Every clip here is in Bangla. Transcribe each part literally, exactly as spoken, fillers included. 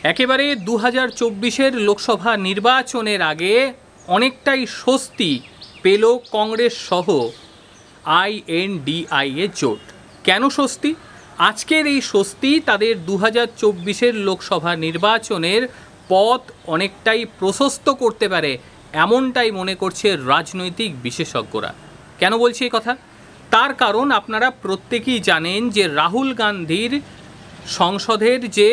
একেবারে দু হাজার চব্বিশের লোকসভা নির্বাচনের আগে অনেকটাই স্বস্তি পেল কংগ্রেস সহ আইএনডিআই এর জোট। কেন স্বস্তি? আজকের এই স্বস্তি তাদের দু হাজার চব্বিশের লোকসভা নির্বাচনের পথ অনেকটাই প্রশস্ত করতে পারে, এমনটাই মনে করছে রাজনৈতিক বিশেষজ্ঞরা। কেন বলছি এই কথা? তার কারণ আপনারা প্রত্যেকেই জানেন যে রাহুল গান্ধীর সংসদের যে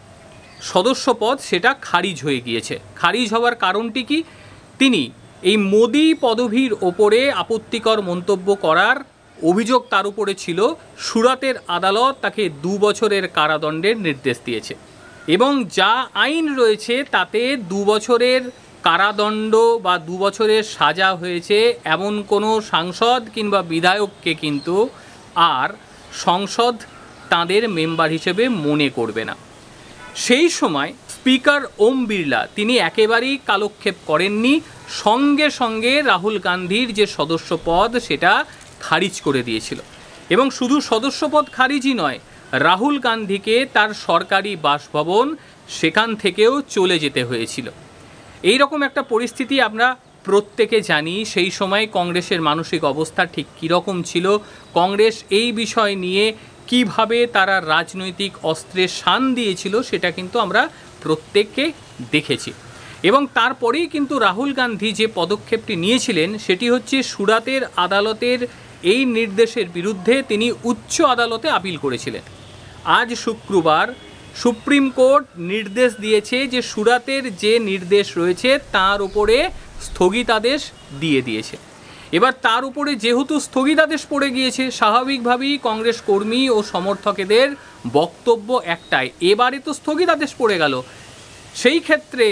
সদস্যপদ সেটা খারিজ হয়ে গিয়েছে। খারিজ হওয়ার কারণটি কি? তিনি এই মোদি পদবীর ওপরে আপত্তিকর মন্তব্য করার অভিযোগ তার উপরে ছিল। সুরাতের আদালত তাকে দু বছরের কারাদণ্ডের নির্দেশ দিয়েছে এবং যা আইন রয়েছে তাতে দু বছরের কারাদণ্ড বা দু বছরের সাজা হয়েছে এমন কোনো সাংসদ কিংবা বিধায়ককে কিন্তু আর সংসদ তাদের মেম্বার হিসেবে মনে করবে না। সেই সময় স্পিকার ওম বিড়লা তিনি একেবারেই কালক্ষেপ করেননি, সঙ্গে সঙ্গে রাহুল গান্ধীর যে সদস্যপদ সেটা খারিজ করে দিয়েছিল। এবং শুধু সদস্যপদ খারিজই নয়, রাহুল গান্ধীকে তার সরকারি বাসভবন সেখান থেকেও চলে যেতে হয়েছিল। এই রকম একটা পরিস্থিতি আমরা প্রত্যেকে জানি। সেই সময় কংগ্রেসের মানসিক অবস্থা ঠিক কীরকম ছিল, কংগ্রেস এই বিষয় নিয়ে কিভাবে তারা রাজনৈতিক অস্ত্রের শান দিয়েছিল সেটা কিন্তু আমরা প্রত্যেককে দেখেছি। এবং তারপরেই কিন্তু রাহুল গান্ধী যে পদক্ষেপটি নিয়েছিলেন সেটি হচ্ছে সুরাতের আদালতের এই নির্দেশের বিরুদ্ধে তিনি উচ্চ আদালতে আপিল করেছিলেন। আজ শুক্রবার সুপ্রিম কোর্ট নির্দেশ দিয়েছে যে সুরাতের যে নির্দেশ রয়েছে তার উপরে স্থগিতাদেশ দিয়ে দিয়েছে। এবার তার উপরে যেহেতু স্থগিতাদেশ পড়ে গিয়েছে, স্বাভাবিকভাবেই কংগ্রেস কর্মী ও সমর্থকেদের বক্তব্য একটাই, এবারে তো স্থগিতাদেশ পড়ে গেল, সেই ক্ষেত্রে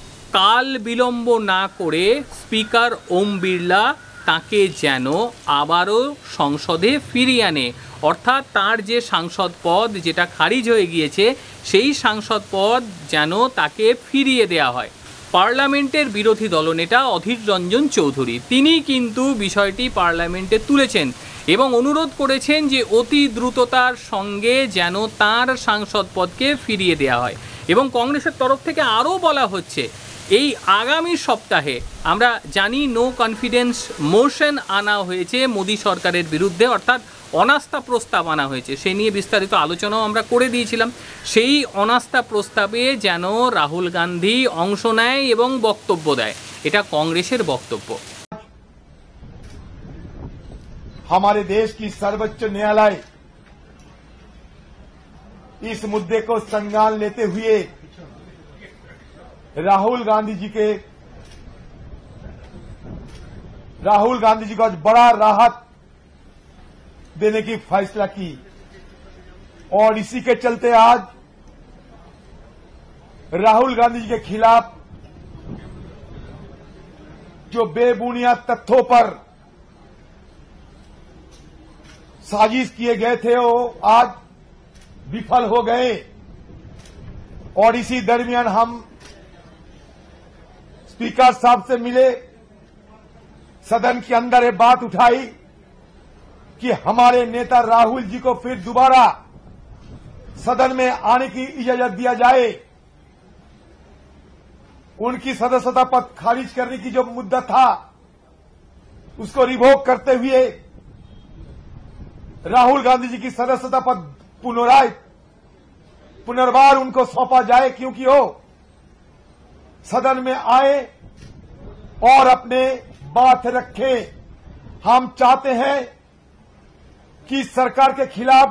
কাল বিলম্ব না করে স্পিকার ওম বিড়লা তাকে যেন আবারও সংসদে ফিরিয়ে আনে, অর্থাৎ তার যে সাংসদ পদ যেটা খারিজ হয়ে গিয়েছে সেই সাংসদ পদ যেন তাকে ফিরিয়ে দেওয়া হয়। পার্লামেন্টের বিরোধী দলনেতা অধীর রঞ্জন চৌধুরী তিনি কিন্তু বিষয়টি পার্লামেন্টে তুলেছেন এবং অনুরোধ করেছেন যে অতি দ্রুততার সঙ্গে যেন তার সাংসদ পদকে ফিরিয়ে দেওয়া হয়। এবং কংগ্রেসের তরফ থেকে আরও বলা হচ্ছে এই আগামী সপ্তাহে আমরা জানি নো কনফিডেন্স মোশন আনা হয়েছে মোদী সরকারের বিরুদ্ধে, অর্থাৎ অনাস্থা প্রস্তাব আনা হয়েছে। সে নিয়ে বিস্তারিত আলোচনাও আমরা করে দিয়েছিলাম। সেই অনাস্থা প্রস্তাবে যেন রাহুল গান্ধী অংশ নেয় এবং বক্তব্য দেয়, এটা কংগ্রেসের বক্তব্য। हमारे देश की सर्वोच्च न्यायालय इस मुद्दे को संज्ञान लेते हुए राहुल गांधी जी के राहुल गांधी जी को आज बड़ा राहत देने की फैसला की और इसी के चलते आज राहुल गांधी जी के खिलाफ जो बेबुनियाद तथ्यों पर साजिश किए गए थे वो आज विफल हो गए। और इसी दरमियान हम स्पीकर साहब से मिले, सदन के अंदर ये बात उठाई कि हमारे नेता राहुल जी को फिर दोबारा सदन में आने की इजाजत दिया जाए। उनकी सदस्यता पद खारिज करने की जो मुद्दा था उसको रिवोक करते हुए राहुल गांधी जी की सदस्यता पद पुनराय पुनर्बार उनको सौंपा जाए, क्योंकि वो सदन में आए और अपने बात रखे। हम चाहते हैं कि सरकार के खिलाफ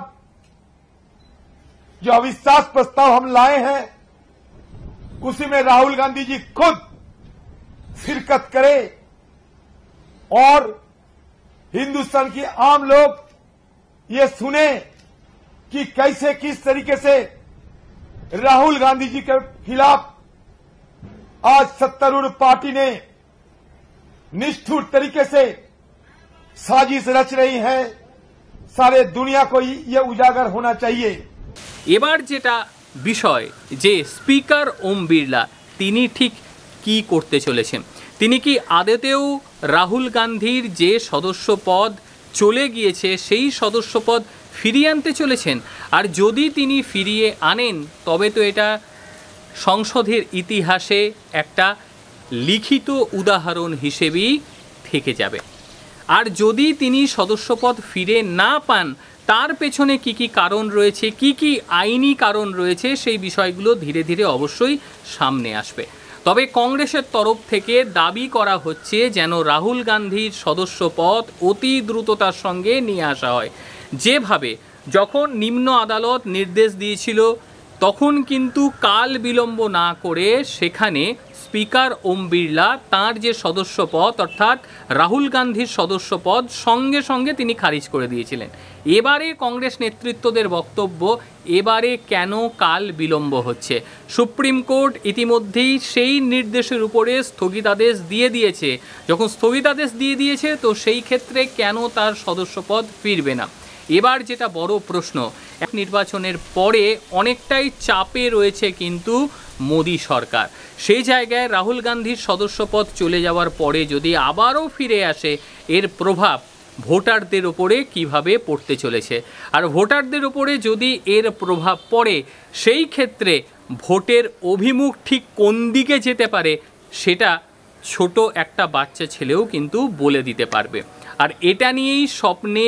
जो अविश्वास प्रस्ताव हम लाए हैं उसी में राहुल गांधी जी खुद शिरकत करें और हिंदुस्तान की आम लोग ये सुने कि कैसे किस तरीके से राहुल गांधी जी के खिलाफ आज सत्तारूढ़ पार्टी ने निष्ठुर तरीके से साजिश रच रही है। सारे दुनिया को ये उजागर होना चाहिए। এবার যেটা বিষয় যে স্পিকার ওম বিড়লা তিনি ঠিক কি করতে চলেছেন, তিনি কি আদতেও রাহুল গান্ধীর যে সদস্য পদ চলে গিয়েছে সেই সদস্যপদ ফিরিয়ে আনতে চলেছেন? আর যদি তিনি ফিরিয়ে আনেন তবে তো এটা সংসদের ইতিহাসে একটা লিখিত উদাহরণ হিসেবেই থেকে যাবে। আর যদি তিনি সদস্যপদ ফিরে না পান, তার পেছনে কি কি কারণ রয়েছে, কি কি আইনি কারণ রয়েছে, সেই বিষয়গুলো ধীরে ধীরে অবশ্যই সামনে আসবে। তবে কংগ্রেসের তরফ থেকে দাবি করা হচ্ছে যেন রাহুল গান্ধীর সদস্যপদ অতি দ্রুততার সঙ্গে নিয়ে আসা হয়। যেভাবে যখন নিম্ন আদালত নির্দেশ দিয়েছিল, তখন কিন্তু কাল বিলম্ব না করে সেখানে স্পিকার ওম বিড়লা তাঁর যে সদস্যপদ অর্থাৎ রাহুল গান্ধীর সদস্যপদ সঙ্গে সঙ্গে তিনি খারিজ করে দিয়েছিলেন। এবারে কংগ্রেস নেতৃত্বদের বক্তব্য, এবারে কেন কাল বিলম্ব হচ্ছে? সুপ্রিম কোর্ট ইতিমধ্যেই সেই নির্দেশের উপরে স্থগিতাদেশ দিয়ে দিয়েছে। যখন স্থগিতাদেশ দিয়ে দিয়েছে, তো সেই ক্ষেত্রে কেন তার সদস্যপদ ফিরবে না? এবার যেটা বড় প্রশ্ন, এক নির্বাচনের পরে অনেকটাই চাপে রয়েছে কিন্তু মোদি সরকার। সেই জায়গায় রাহুল গান্ধীর সদস্যপদ চলে যাওয়ার পরে যদি আবারও ফিরে আসে, এর প্রভাব ভোটারদের ওপরে কিভাবে পড়তে চলেছে। আর ভোটারদের ওপরে যদি এর প্রভাব পড়ে, সেই ক্ষেত্রে ভোটের অভিমুখ ঠিক কোন দিকে যেতে পারে, সেটা ছোট একটা বাচ্চা ছেলেও কিন্তু বলে দিতে পারবে। আর এটা নিয়েই স্বপ্নে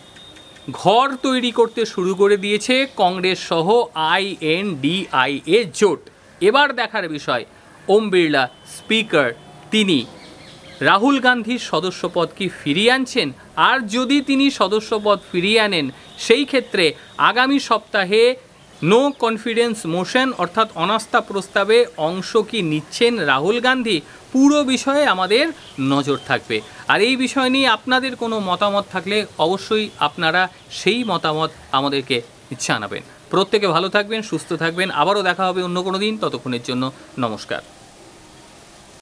ঘর তৈরি করতে শুরু করে দিয়েছে কংগ্রেস সহ আইএনডিআইএ জোট। এবার দেখার বিষয়, ওম বিড়লা স্পিকার, তিনি রাহুল গান্ধীর সদস্যপদ কি ফিরিয়ে আনছেন? আর যদি তিনি সদস্যপদ ফিরিয়ে আনেন, সেই ক্ষেত্রে আগামী সপ্তাহে নো কনফিডেন্স মোশন অর্থাৎ অনাস্থা প্রস্তাবে অংশ কি নিচ্ছেন রাহুল গান্ধী? পুরো বিষয়ে আমাদের নজর থাকবে। আর এই বিষয় নিয়ে আপনাদের কোনো মতামত থাকলে অবশ্যই আপনারা সেই মতামত আমাদেরকে জানাবেন। প্রত্যেকে ভালো থাকবেন, সুস্থ থাকবেন। আবারও দেখা হবে অন্য কোনো দিন। ততক্ষণের জন্য নমস্কার।